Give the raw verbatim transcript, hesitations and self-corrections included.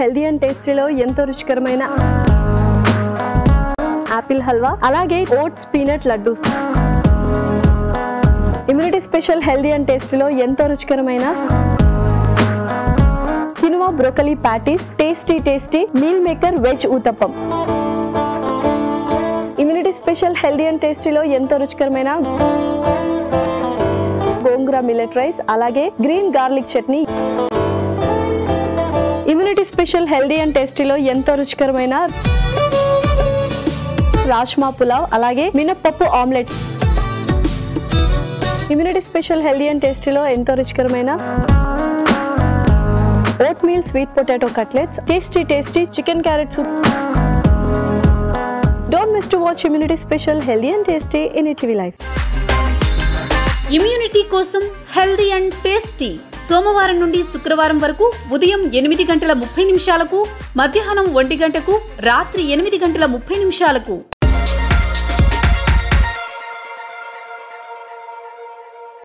Healthy and టేస్టీలో ఎంతో రుచికరమైన యాపిల్ హల్వా, అలాగే oats peanut laddoo. Immunity special healthy and టేస్టీలో ఎంతో రుచికరమైన quinoa broccoli patties, tasty tasty meal maker veg uttapam. Immunity special healthy and టేస్టీలో ఎంతో రుచికరమైన గోంగూర మిల్లెట్ రైస్, అలాగే green garlic chutney. Immunity special healthy and టేస్టీలో ఎంతో రుచికరమైన రాజ్మా పులావ్, అలాగే మినప్పప్పు omelette. Immunity special healthy and టేస్టీలో ఎంతో రుచికరమైన oat meal sweet potato cutlets, tasty tasty chicken carrot soup. Don't miss to watch immunity special healthy and tasty in ETV life. Immunity కోసం healthy and tasty సోమవారం నుండి శుక్రవారం వరకు ఉదయం ఎనిమిది గంటల ముప్పై నిమిషాలకు, మధ్యాహ్నం ఒంటి గంటకు, రాత్రి ఎనిమిది గంటల ముప్పై నిమిషాలకు.